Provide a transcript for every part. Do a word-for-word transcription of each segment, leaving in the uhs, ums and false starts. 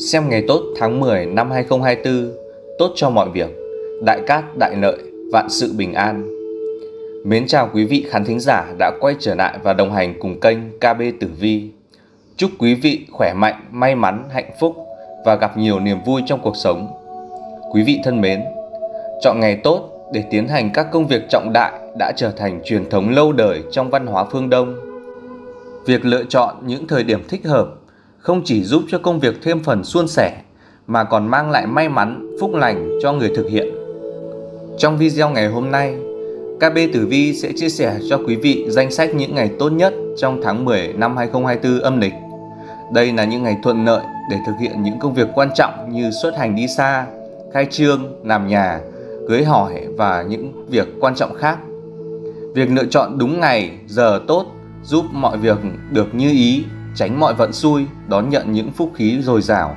Xem ngày tốt tháng mười năm hai không hai tư, tốt cho mọi việc, đại cát đại lợi, vạn sự bình an. Mến chào quý vị khán thính giả đã quay trở lại và đồng hành cùng kênh ca bê Tử Vi. Chúc quý vị khỏe mạnh, may mắn, hạnh phúc và gặp nhiều niềm vui trong cuộc sống. Quý vị thân mến, chọn ngày tốt để tiến hành các công việc trọng đại đã trở thành truyền thống lâu đời trong văn hóa phương Đông. Việc lựa chọn những thời điểm thích hợp không chỉ giúp cho công việc thêm phần suôn sẻ mà còn mang lại may mắn, phúc lành cho người thực hiện. Trong video ngày hôm nay, ca bê Tử Vi sẽ chia sẻ cho quý vị danh sách những ngày tốt nhất trong tháng mười năm hai không hai tư âm lịch. Đây là những ngày thuận lợi để thực hiện những công việc quan trọng như xuất hành đi xa, khai trương, làm nhà, cưới hỏi và những việc quan trọng khác. Việc lựa chọn đúng ngày, giờ tốt giúp mọi việc được như ý, tránh mọi vận xui, đón nhận những phúc khí dồi dào.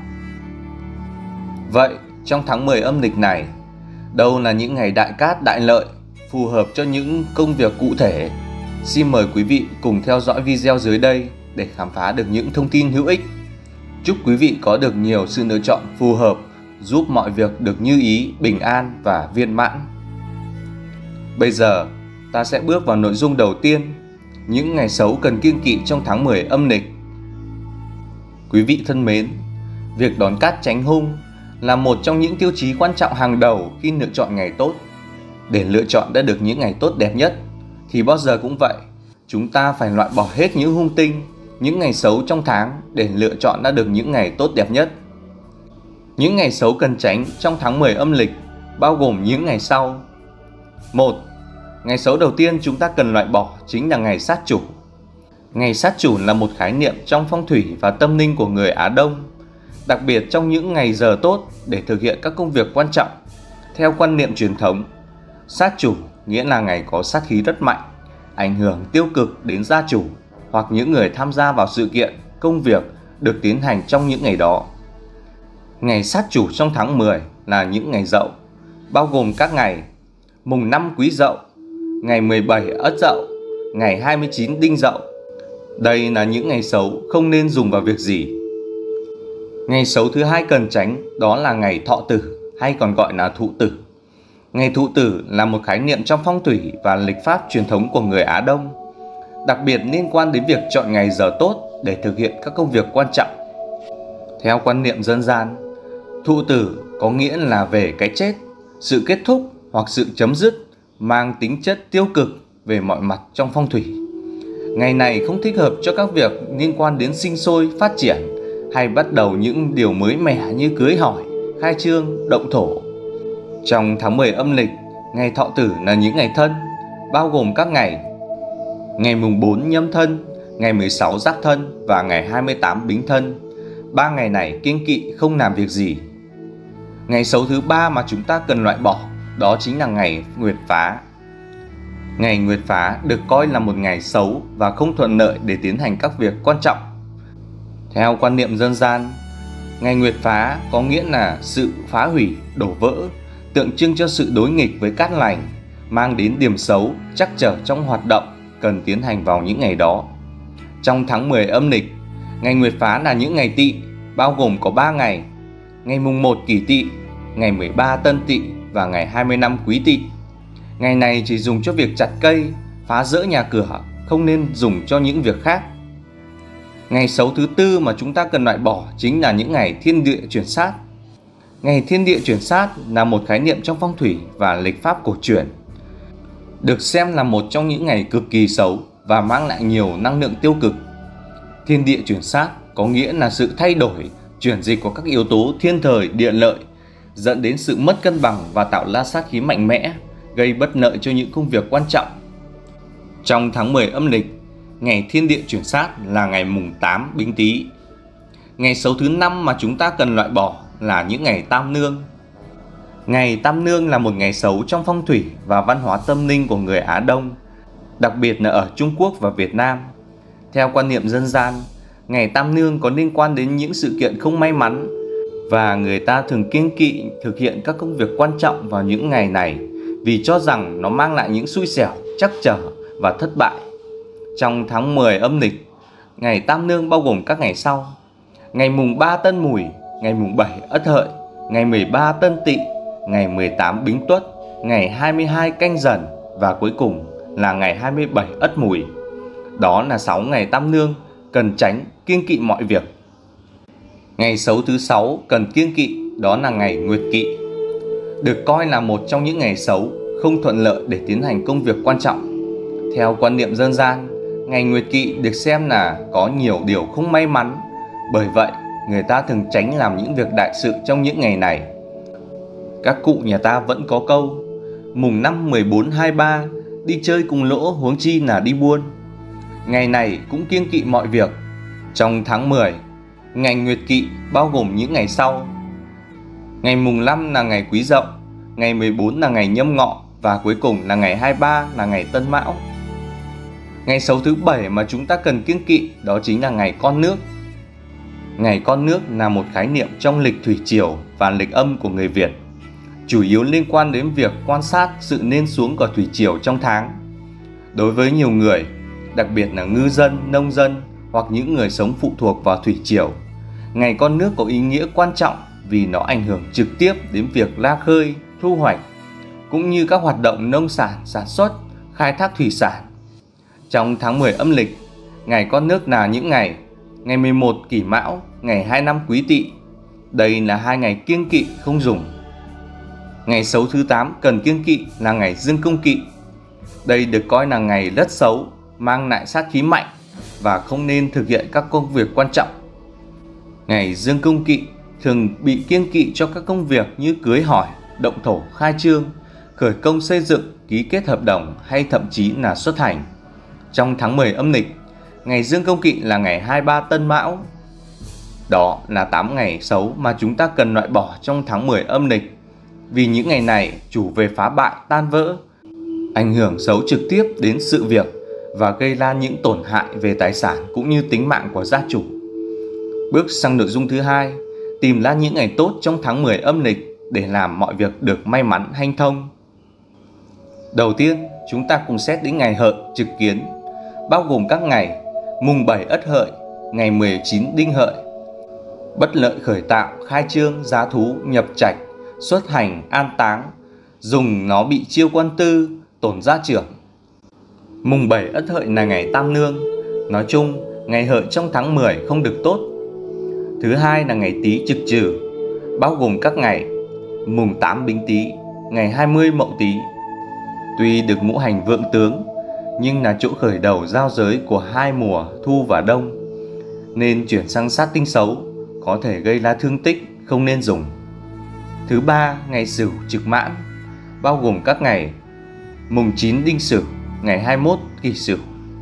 Vậy, trong tháng mười âm lịch này, đâu là những ngày đại cát đại lợi, phù hợp cho những công việc cụ thể? Xin mời quý vị cùng theo dõi video dưới đây để khám phá được những thông tin hữu ích. Chúc quý vị có được nhiều sự lựa chọn phù hợp, giúp mọi việc được như ý, bình an và viên mãn. Bây giờ, ta sẽ bước vào nội dung đầu tiên, những ngày xấu cần kiêng kỵ trong tháng mười âm lịch. Quý vị thân mến, việc đón cát tránh hung là một trong những tiêu chí quan trọng hàng đầu khi lựa chọn ngày tốt. Để lựa chọn đã được những ngày tốt đẹp nhất, thì bao giờ cũng vậy, chúng ta phải loại bỏ hết những hung tinh, những ngày xấu trong tháng để lựa chọn đã được những ngày tốt đẹp nhất. Những ngày xấu cần tránh trong tháng mười âm lịch bao gồm những ngày sau. một. Ngày xấu đầu tiên chúng ta cần loại bỏ chính là ngày sát chủ. Ngày sát chủ là một khái niệm trong phong thủy và tâm linh của người Á Đông, đặc biệt trong những ngày giờ tốt để thực hiện các công việc quan trọng. Theo quan niệm truyền thống, sát chủ nghĩa là ngày có sát khí rất mạnh, ảnh hưởng tiêu cực đến gia chủ hoặc những người tham gia vào sự kiện, công việc được tiến hành trong những ngày đó. Ngày sát chủ trong tháng mười là những ngày Dậu, bao gồm các ngày mùng năm Quý Dậu, ngày mười bảy Ất Dậu, ngày hai mươi chín Đinh Dậu. Đây là những ngày xấu không nên dùng vào việc gì. Ngày xấu thứ hai cần tránh đó là ngày Thọ Tử hay còn gọi là Thụ Tử. Ngày Thụ Tử là một khái niệm trong phong thủy và lịch pháp truyền thống của người Á Đông, đặc biệt liên quan đến việc chọn ngày giờ tốt để thực hiện các công việc quan trọng. Theo quan niệm dân gian, Thụ Tử có nghĩa là về cái chết, sự kết thúc hoặc sự chấm dứt, mang tính chất tiêu cực về mọi mặt trong phong thủy. Ngày này không thích hợp cho các việc liên quan đến sinh sôi, phát triển hay bắt đầu những điều mới mẻ như cưới hỏi, khai trương, động thổ. Trong tháng mười âm lịch, ngày Thọ Tử là những ngày Thân, bao gồm các ngày ngày mùng bốn Nhâm Thân, ngày mười sáu Giáp Thân và ngày hai mươi tám Bính Thân. Ba ngày này kiêng kỵ không làm việc gì. Ngày xấu thứ ba mà chúng ta cần loại bỏ đó chính là ngày Nguyệt Phá. Ngày Nguyệt Phá được coi là một ngày xấu và không thuận lợi để tiến hành các việc quan trọng. Theo quan niệm dân gian, ngày Nguyệt Phá có nghĩa là sự phá hủy, đổ vỡ, tượng trưng cho sự đối nghịch với cát lành, mang đến điểm xấu, trắc trở trong hoạt động cần tiến hành vào những ngày đó. Trong tháng mười âm lịch, ngày Nguyệt Phá là những ngày Tỵ, bao gồm có ba ngày: ngày mùng một Kỷ Tỵ, ngày mười ba Tân Tỵ và ngày hai mươi lăm Quý Tỵ. Ngày này chỉ dùng cho việc chặt cây, phá rỡ nhà cửa, không nên dùng cho những việc khác. Ngày xấu thứ tư mà chúng ta cần loại bỏ chính là những ngày thiên địa chuyển sát. Ngày thiên địa chuyển sát là một khái niệm trong phong thủy và lịch pháp cổ truyền, được xem là một trong những ngày cực kỳ xấu và mang lại nhiều năng lượng tiêu cực. Thiên địa chuyển sát có nghĩa là sự thay đổi, chuyển dịch của các yếu tố thiên thời địa lợi, dẫn đến sự mất cân bằng và tạo ra sát khí mạnh mẽ, gây bất lợi cho những công việc quan trọng. Trong tháng mười âm lịch, ngày thiên địa chuyển sát là ngày mùng tám Bính Tý. Ngày xấu thứ năm mà chúng ta cần loại bỏ là những ngày Tam Nương. Ngày Tam Nương là một ngày xấu trong phong thủy và văn hóa tâm linh của người Á Đông, đặc biệt là ở Trung Quốc và Việt Nam. Theo quan niệm dân gian, ngày Tam Nương có liên quan đến những sự kiện không may mắn và người ta thường kiêng kỵ thực hiện các công việc quan trọng vào những ngày này vì cho rằng nó mang lại những xui xẻo, trắc trở và thất bại. Trong tháng mười âm lịch, ngày Tam Nương bao gồm các ngày sau: ngày mùng ba Tân Mùi, ngày mùng bảy Ất Hợi, ngày mười ba Tân Tỵ, ngày mười tám Bính Tuất, ngày hai mươi hai Canh Dần và cuối cùng là ngày hai mươi bảy Ất Mùi. Đó là sáu ngày tam nương cần tránh kiêng kỵ mọi việc. Ngày xấu thứ sáu cần kiêng kỵ đó là ngày Nguyệt Kỵ, được coi là một trong những ngày xấu không thuận lợi để tiến hành công việc quan trọng. Theo quan niệm dân gian, ngày Nguyệt Kỵ được xem là có nhiều điều không may mắn, bởi vậy người ta thường tránh làm những việc đại sự trong những ngày này. Các cụ nhà ta vẫn có câu: mùng năm, mười bốn, hai mươi ba đi chơi cùng lỗ, huống chi là đi buôn. Ngày này cũng kiêng kỵ mọi việc. Trong tháng mười, ngày Nguyệt Kỵ bao gồm những ngày sau: ngày mùng năm là ngày Quý Dậu, ngày mười bốn là ngày Nhâm Ngọ và cuối cùng là ngày hai mươi ba là ngày Tân Mão. Ngày xấu thứ bảy mà chúng ta cần kiêng kỵ đó chính là ngày Con Nước. Ngày Con Nước là một khái niệm trong lịch thủy triều và lịch âm của người Việt, chủ yếu liên quan đến việc quan sát sự lên xuống của thủy triều trong tháng. Đối với nhiều người, đặc biệt là ngư dân, nông dân hoặc những người sống phụ thuộc vào thủy triều, ngày Con Nước có ý nghĩa quan trọng vì nó ảnh hưởng trực tiếp đến việc ra khơi, thu hoạch, cũng như các hoạt động nông sản, sản xuất, khai thác thủy sản. Trong tháng mười âm lịch, ngày Con Nước là những ngày ngày mười một Kỷ Mão, ngày hai mươi lăm Quý Tỵ. Đây là hai ngày kiêng kỵ không dùng. Ngày xấu thứ tám cần kiêng kỵ là ngày Dương Công Kỵ. Đây được coi là ngày rất xấu, mang lại sát khí mạnh và không nên thực hiện các công việc quan trọng. Ngày Dương Công Kỵ thường bị kiêng kỵ cho các công việc như cưới hỏi, động thổ, khai trương, khởi công xây dựng, ký kết hợp đồng hay thậm chí là xuất hành. Trong tháng mười âm lịch, ngày Dương Công Kỵ là ngày hai mươi ba Tân Mão. Đó là tám ngày xấu mà chúng ta cần loại bỏ trong tháng mười âm lịch, vì những ngày này chủ về phá bại, tan vỡ, ảnh hưởng xấu trực tiếp đến sự việc và gây ra những tổn hại về tài sản cũng như tính mạng của gia chủ. Bước sang nội dung thứ hai, tìm ra những ngày tốt trong tháng mười âm lịch để làm mọi việc được may mắn hanh thông. Đầu tiên, chúng ta cùng xét đến ngày Hợi trực kiến, bao gồm các ngày mùng bảy Ất Hợi, ngày mười chín Đinh Hợi. Bất lợi khởi tạo, khai trương, giá thú, nhập trạch, xuất hành, an táng, dùng nó bị chiêu quan tư, tổn gia trưởng. Mùng bảy Ất Hợi là ngày tam nương. Nói chung, ngày Hợi trong tháng mười không được tốt. Thứ hai là ngày Tý trực trừ, bao gồm các ngày mùng tám Bính Tý, ngày hai mươi Mậu Tý. Tuy được ngũ hành vượng tướng, nhưng là chỗ khởi đầu giao giới của hai mùa thu và đông, nên chuyển sang sát tinh xấu có thể gây ra thương tích, không nên dùng. Thứ ba, ngày Sửu trực mãn, bao gồm các ngày mùng chín Đinh Sửu, ngày hai mươi mốt Kỷ Sửu.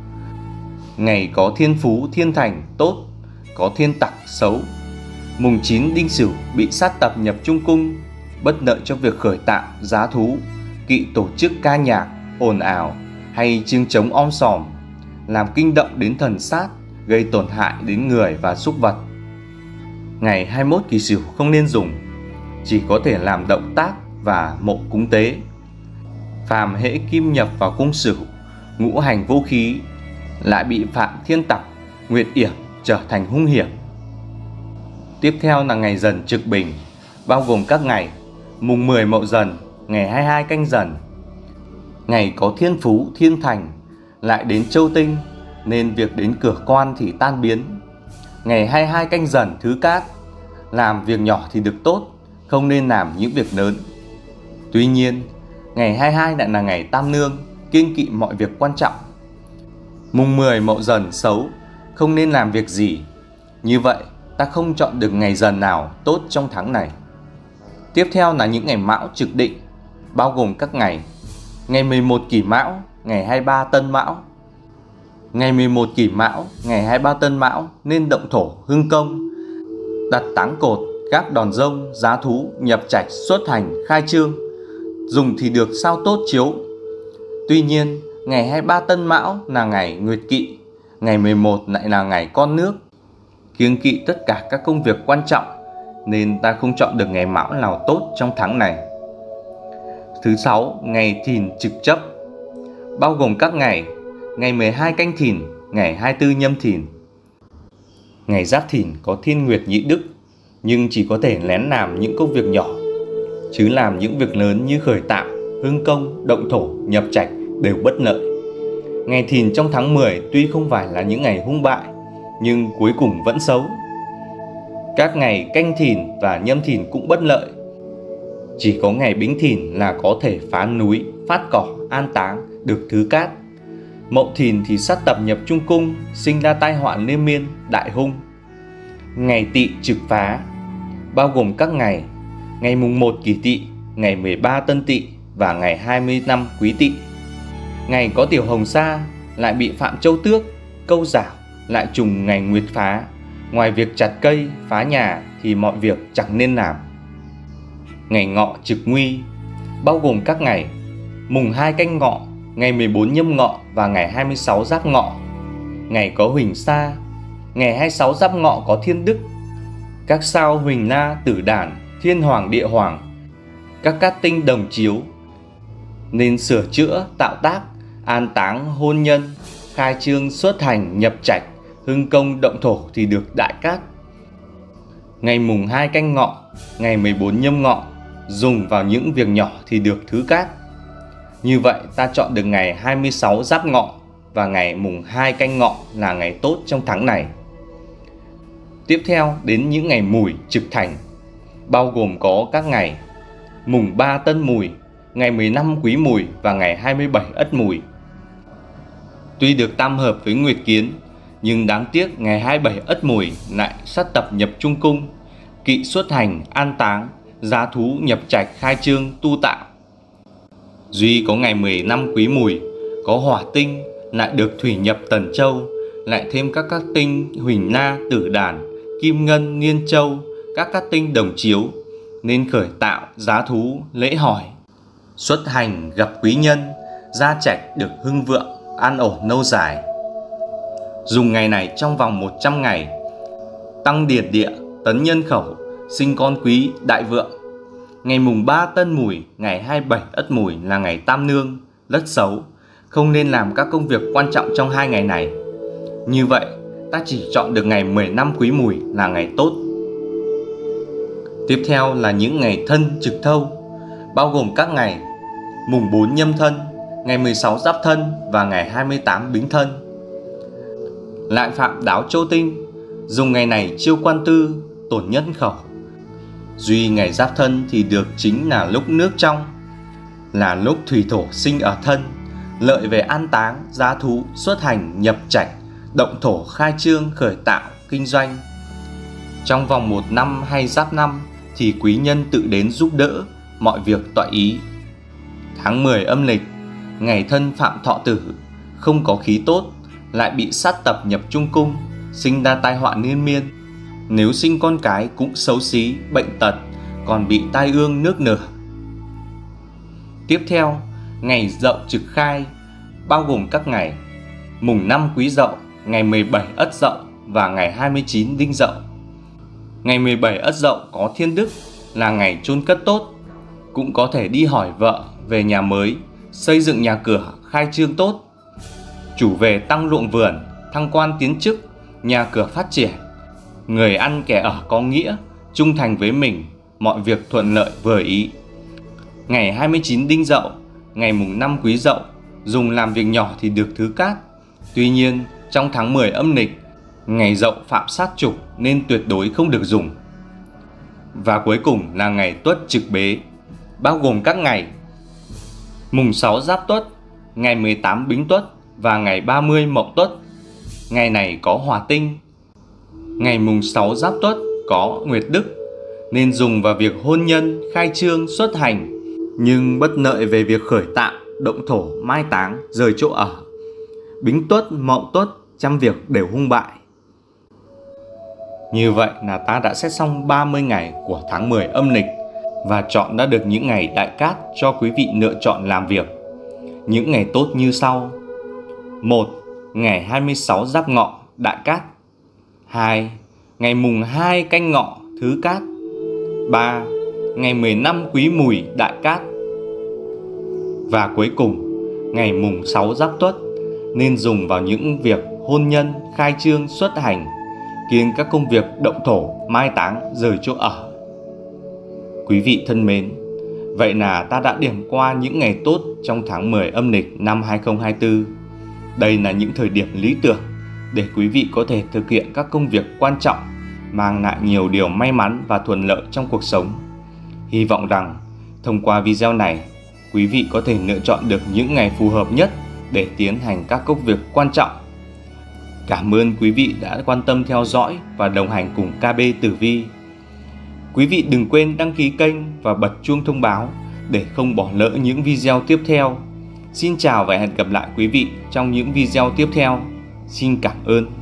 Ngày có thiên phú, thiên thành tốt, có thiên tặc xấu. Mùng chín Đinh Sửu bị sát tập nhập trung cung, bất lợi cho việc khởi tạo, giá thú, kỵ tổ chức ca nhạc, ồn ào hay chiêng trống om sòm, làm kinh động đến thần sát, gây tổn hại đến người và súc vật. Ngày hai mươi mốt Kỷ Sửu không nên dùng, chỉ có thể làm động tác và mộ cúng tế. Phàm hễ kim nhập vào cung Sửu, ngũ hành vô khí, lại bị phạm thiên tặc, nguyệt yểm trở thành hung hiểm. Tiếp theo là ngày Dần trực Bình, bao gồm các ngày mùng mười Mậu Dần, ngày hai mươi hai Canh Dần. Ngày có thiên phú, thiên thành, lại đến châu tinh, nên việc đến cửa quan thì tan biến. Ngày hai mươi hai Canh Dần thứ Cát, làm việc nhỏ thì được tốt, không nên làm những việc lớn. Tuy nhiên, ngày hai mươi hai lại là ngày tam nương, kiêng kỵ mọi việc quan trọng. Mùng mười Mậu Dần xấu, không nên làm việc gì. Như vậy, ta không chọn được ngày Dần nào tốt trong tháng này. Tiếp theo là những ngày Mão trực Định, bao gồm các ngày ngày mười một Kỷ Mão, ngày hai mươi ba Tân Mão. Ngày mười một Kỷ Mão, ngày hai mươi ba Tân Mão nên động thổ, hưng công, đặt táng cột, gác đòn rông, giá thú, nhập trạch, xuất hành, khai trương. Dùng thì được sao tốt chiếu. Tuy nhiên, ngày hai mươi ba Tân Mão là ngày Nguyệt Kỵ, ngày mười một lại là ngày Con Nước, kiêng kỵ tất cả các công việc quan trọng, nên ta không chọn được ngày Mão nào tốt trong tháng này. Thứ sáu, ngày Thìn trực chấp, bao gồm các ngày ngày mười hai Canh Thìn, ngày hai mươi tư Nhâm Thìn. Ngày Giáp Thìn có thiên nguyệt nhị đức, nhưng chỉ có thể lén làm những công việc nhỏ, chứ làm những việc lớn như khởi tạo, hưng công, động thổ, nhập trạch đều bất lợi. Ngày Thìn trong tháng mười tuy không phải là những ngày hung bại, nhưng cuối cùng vẫn xấu. Các ngày Canh Thìn và Nhâm Thìn cũng bất lợi. Chỉ có ngày Bính Thìn là có thể phá núi, phát cỏ, an táng, được thứ cát. Mậu Thìn thì sát tập nhập trung cung, sinh ra tai họa liên miên, đại hung. Ngày Tỵ trực phá, bao gồm các ngày ngày mùng một Kỷ Tỵ, ngày mười ba Tân Tỵ và ngày hai mươi lăm Quý Tỵ. Ngày có tiểu hồng sa lại bị phạm châu tước, câu giảo lại trùng ngày nguyệt phá. Ngoài việc chặt cây, phá nhà thì mọi việc chẳng nên làm. Ngày Ngọ trực nguy, bao gồm các ngày mùng hai Canh Ngọ, ngày mười bốn Nhâm Ngọ và ngày hai mươi sáu Giáp Ngọ. Ngày có huỳnh sa, ngày hai mươi sáu Giáp Ngọ có thiên đức. Các sao huỳnh na, tử đản, thiên hoàng, địa hoàng, các cát tinh đồng chiếu, nên sửa chữa, tạo tác, an táng, hôn nhân, khai trương, xuất hành, nhập trạch, hưng công, động thổ thì được đại cát. Ngày mùng hai Canh Ngọ, ngày mười bốn Nhâm Ngọ dùng vào những việc nhỏ thì được thứ cát. Như vậy ta chọn được ngày hai mươi sáu Giáp Ngọ và ngày mùng hai Canh Ngọ là ngày tốt trong tháng này. Tiếp theo đến những ngày Mùi trực thành, bao gồm có các ngày mùng ba Tân Mùi, ngày mười lăm Quý Mùi và ngày hai mươi bảy Ất Mùi. Tuy được tam hợp với Nguyệt Kiến, nhưng đáng tiếc ngày hai mươi bảy Ất Mùi lại sát tập nhập trung cung, kỵ xuất hành, an táng, giá thú, nhập trạch, khai trương, tu tạo. Duy có ngày mười lăm Quý Mùi có hỏa tinh lại được thủy nhập Tần Châu, lại thêm các cát tinh huỳnh na, tử đản, kim ngân, niên châu, các cát tinh đồng chiếu, nên khởi tạo, giá thú, lễ hỏi, xuất hành, gặp quý nhân, gia trạch được hưng vượng, an ổn lâu dài. Dùng ngày này trong vòng một trăm ngày, tăng điển địa, tấn nhân khẩu, sinh con quý, đại vượng. Ngày mùng ba Tân Mùi, ngày hai mươi bảy Ất Mùi là ngày tam nương, rất xấu, không nên làm các công việc quan trọng trong hai ngày này. Như vậy, ta chỉ chọn được ngày mười lăm Quý Mùi là ngày tốt. Tiếp theo là những ngày Thân trực thâu, bao gồm các ngày mùng bốn Nhâm Thân, ngày mười sáu Giáp Thân và ngày hai mươi tám Bính Thân. Lại phạm đáo châu tinh, dùng ngày này chiêu quan tư, tổn nhân khẩu. Duy ngày Giáp Thân thì được chính là lúc nước trong, là lúc thủy thổ sinh ở thân, lợi về an táng, giá thú, xuất hành, nhập trạch, động thổ, khai trương, khởi tạo, kinh doanh. Trong vòng một năm hay Giáp năm thì quý nhân tự đến giúp đỡ, mọi việc tọa ý. Tháng mười âm lịch, ngày Thân phạm thọ tử, không có khí tốt, lại bị sát tập nhập trung cung, sinh ra tai họa liên miên. Nếu sinh con cái cũng xấu xí, bệnh tật, còn bị tai ương nước nở. Tiếp theo, ngày Dậu trực khai, bao gồm các ngày mùng năm Quý Dậu, ngày mười bảy Ất Dậu và ngày hai mươi chín Đinh Dậu. Ngày mười bảy Ất Dậu có thiên đức, là ngày chôn cất tốt, cũng có thể đi hỏi vợ về nhà mới, xây dựng nhà cửa, khai trương tốt. Chủ về tăng ruộng vườn, thăng quan tiến chức, nhà cửa phát triển. Người ăn kẻ ở có nghĩa, trung thành với mình, mọi việc thuận lợi vừa ý. Ngày hai mươi chín Đinh Dậu, ngày mùng năm Quý Dậu, dùng làm việc nhỏ thì được thứ cát. Tuy nhiên, trong tháng mười âm lịch, ngày Dậu phạm sát trục nên tuyệt đối không được dùng. Và cuối cùng là ngày Tuất trực bế, bao gồm các ngày mùng sáu Giáp Tuất, ngày mười tám Bính Tuất và ngày ba mươi Mậu Tuất. Ngày này có hỏa tinh. Ngày mùng sáu Giáp Tuất có nguyệt đức, nên dùng vào việc hôn nhân, khai trương, xuất hành, nhưng bất lợi về việc khởi tạo, động thổ, mai táng, rời chỗ ở. Bính Tuất, Mậu Tuất, trăm việc đều hung bại. Như vậy là ta đã xét xong ba mươi ngày của tháng mười âm lịch và chọn đã được những ngày đại cát cho quý vị lựa chọn làm việc. Những ngày tốt như sau: một. Ngày hai mươi sáu Giáp Ngọ, đại cát. Hai. Ngày mùng hai Canh Ngọ, thứ cát. Ba. Ngày mười lăm Quý Mùi, đại cát. Và cuối cùng, ngày mùng sáu Giáp Tuất, nên dùng vào những việc hôn nhân, khai trương, xuất hành, khiến các công việc động thổ, mai táng, rời chỗ ở. Quý vị thân mến, vậy là ta đã điểm qua những ngày tốt trong tháng mười âm lịch năm hai không hai tư. Đây là những thời điểm lý tưởng để quý vị có thể thực hiện các công việc quan trọng, mang lại nhiều điều may mắn và thuận lợi trong cuộc sống. Hy vọng rằng thông qua video này, quý vị có thể lựa chọn được những ngày phù hợp nhất để tiến hành các công việc quan trọng. Cảm ơn quý vị đã quan tâm theo dõi và đồng hành cùng ca bê Tử Vi. Quý vị đừng quên đăng ký kênh và bật chuông thông báo để không bỏ lỡ những video tiếp theo. Xin chào và hẹn gặp lại quý vị trong những video tiếp theo. Xin cảm ơn.